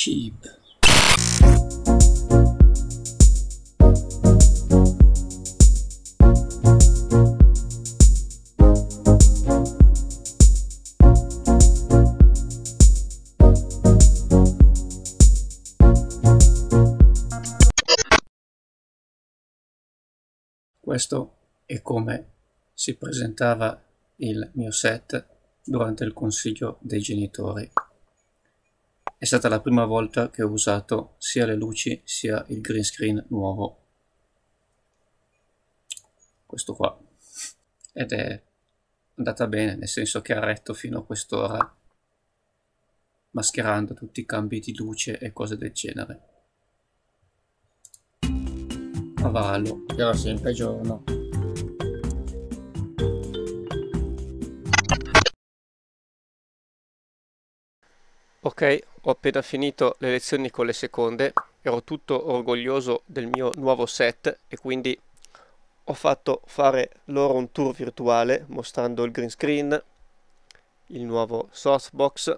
cheap. Questo è come si presentava il mio set durante il consiglio dei genitori. È stata la prima volta che ho usato sia le luci sia il green screen nuovo. Questo qua. Ed è andata bene, nel senso che ha retto fino a quest'ora, mascherando tutti i cambi di luce e cose del genere. Avallo. Però sempre giorno. Ok, ho appena finito le lezioni con le seconde, ero tutto orgoglioso del mio nuovo set e quindi ho fatto fare loro un tour virtuale mostrando il green screen, il nuovo softbox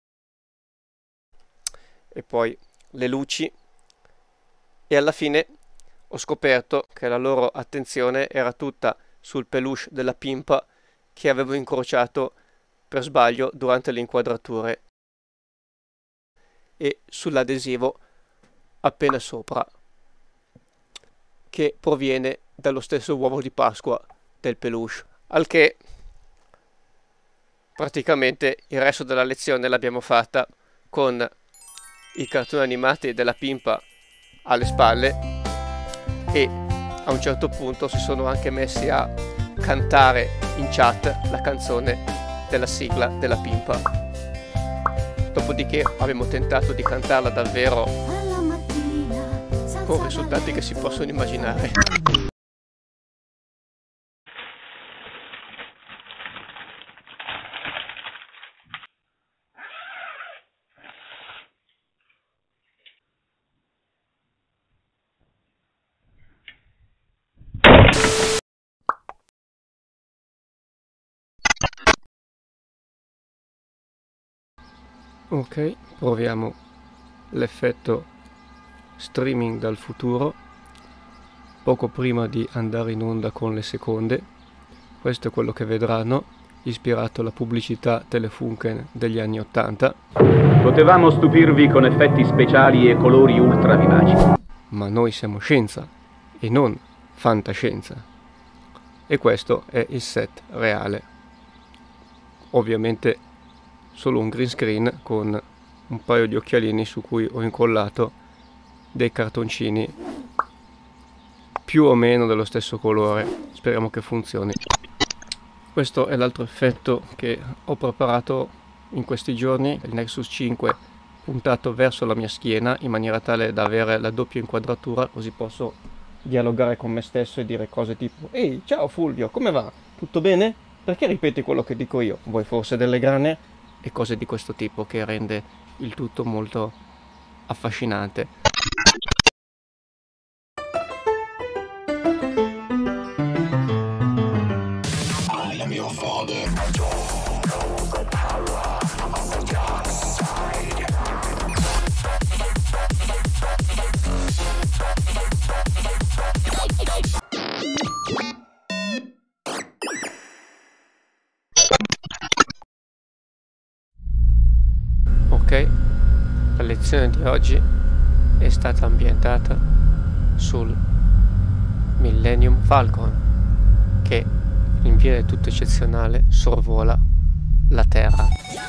e poi le luci, e alla fine ho scoperto che la loro attenzione era tutta sul peluche della pimpa che avevo incrociato per sbaglio durante le inquadrature e sull'adesivo appena sopra, che proviene dallo stesso uovo di Pasqua del peluche, al che praticamente il resto della lezione l'abbiamo fatta con i cartoni animati della pimpa alle spalle, e a un certo punto si sono anche messi a cantare in chat la canzone della sigla della pimpa. Dopodiché abbiamo tentato di cantarla davvero con risultati che si possono immaginare. Ok, proviamo l'effetto streaming dal futuro poco prima di andare in onda con le seconde. Questo è quello che vedranno, ispirato alla pubblicità Telefunken degli anni '80. Potevamo stupirvi con effetti speciali e colori ultra vivaci. Ma noi siamo scienza e non fantascienza. E questo è il set reale. Ovviamente solo un green screen con un paio di occhialini su cui ho incollato dei cartoncini più o meno dello stesso colore. Speriamo che funzioni. Questo è l'altro effetto che ho preparato in questi giorni, il Nexus 5 puntato verso la mia schiena in maniera tale da avere la doppia inquadratura, così posso dialogare con me stesso e dire cose tipo: ehi, ciao Fulvio, come va? Tutto bene? Perché ripeti quello che dico io? Vuoi forse delle grane? E cose di questo tipo, che rende il tutto molto affascinante. Ok, la lezione di oggi è stata ambientata sul Millennium Falcon, che in via del tutto eccezionale sorvola la Terra.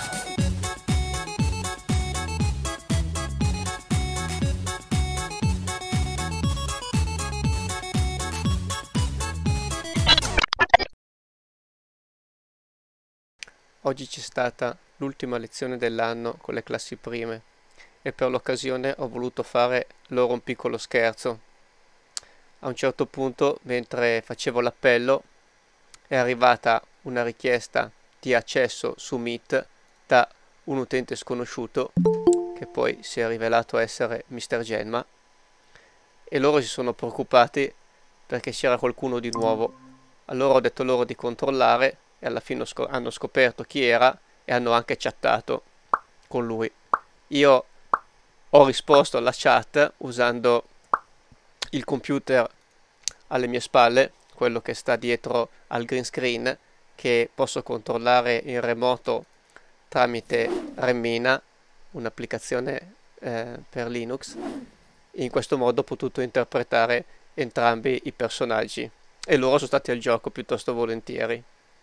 Oggi c'è stata l'ultima lezione dell'anno con le classi prime e per l'occasione ho voluto fare loro un piccolo scherzo. A un certo punto, mentre facevo l'appello, è arrivata una richiesta di accesso su Meet da un utente sconosciuto, che poi si è rivelato essere Mr. Genma, e loro si sono preoccupati perché c'era qualcuno di nuovo. Allora ho detto loro di controllare e alla fine hanno scoperto chi era e hanno anche chattato con lui. Io Ho risposto alla chat usando il computer alle mie spalle, quello che sta dietro al green screen, che posso controllare in remoto tramite Remmina, un'applicazione per Linux. In questo modo ho potuto interpretare entrambi i personaggi e loro sono stati al gioco piuttosto volentieri.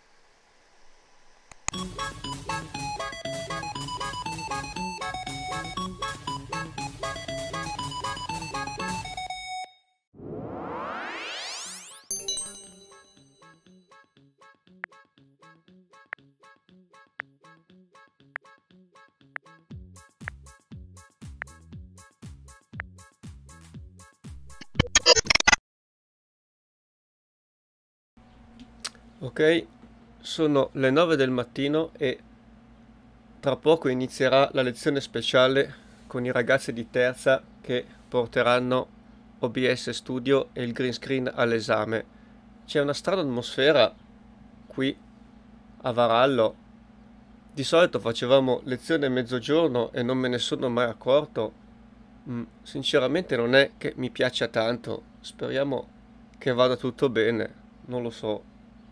Ok, sono le 9 del mattino e tra poco inizierà la lezione speciale con i ragazzi di terza che porteranno OBS Studio e il green screen all'esame. C'è una strana atmosfera qui a Varallo. Di solito facevamo lezione a mezzogiorno e non me ne sono mai accorto. Sinceramente non è che mi piaccia tanto. Speriamo che vada tutto bene, non lo so.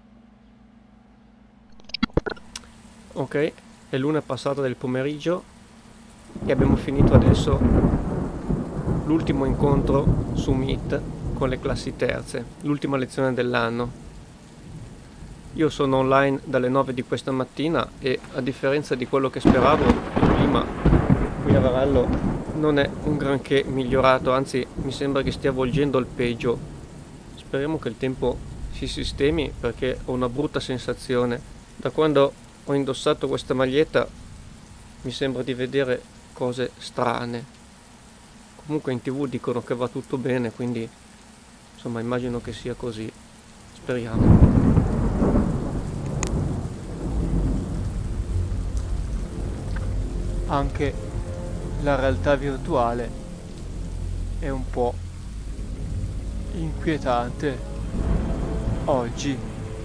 Ok, è l'1:passata del pomeriggio e abbiamo finito adesso l'ultimo incontro su Meet con le classi terze, l'ultima lezione dell'anno. Io sono online dalle 9 di questa mattina e a differenza di quello che speravo, il clima qui a Varallo non è un granché migliorato, anzi mi sembra che stia volgendo al peggio. Speriamo che il tempo si sistemi perché ho una brutta sensazione. Da quando ho indossato questa maglietta mi sembra di vedere cose strane. Comunque in TV dicono che va tutto bene, quindi insomma immagino che sia così. Speriamo. Anche la realtà virtuale è un po' inquietante oggi.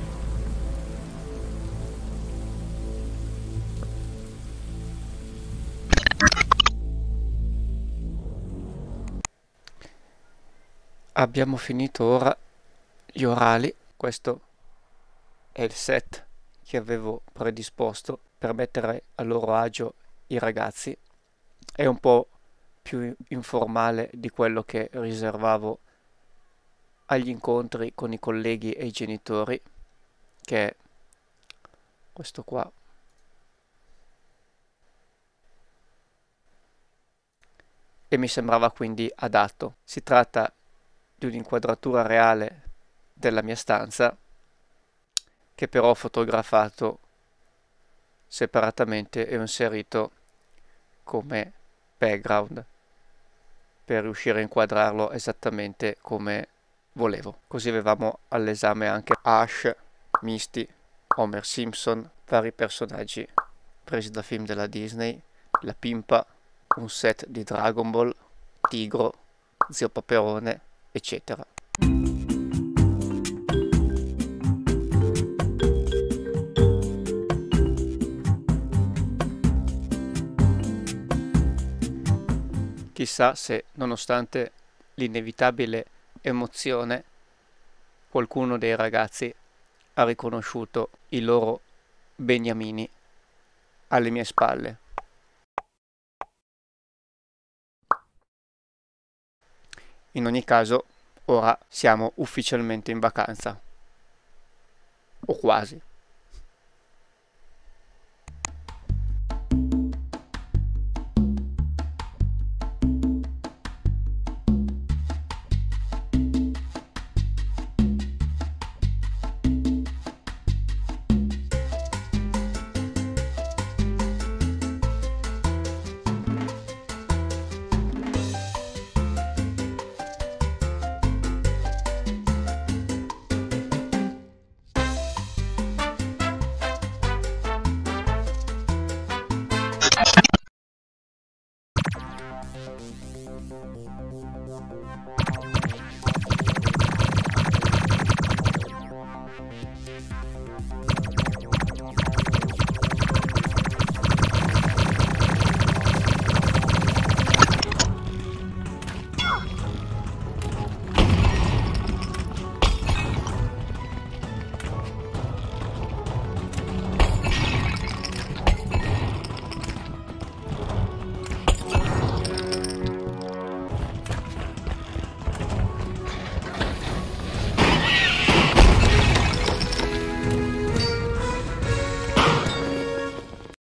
Abbiamo finito ora gli orali, questo è il set che avevo predisposto per mettere a loro agio i ragazzi. È un po' più informale di quello che riservavo agli incontri con i colleghi e i genitori, che è questo qua. E mi sembrava quindi adatto. Si tratta di un'inquadratura reale della mia stanza che però ho fotografato separatamente e ho inserito come background per riuscire a inquadrarlo esattamente come volevo. Così avevamo all'esame anche Ash, Misty, Homer Simpson, vari personaggi presi da film della Disney, la Pimpa, un set di Dragon Ball, Tigro, Zio Paperone, eccetera. Chissà se, nonostante l'inevitabile emozione, qualcuno dei ragazzi ha riconosciuto i loro beniamini alle mie spalle. In ogni caso, ora siamo ufficialmente in vacanza. O quasi.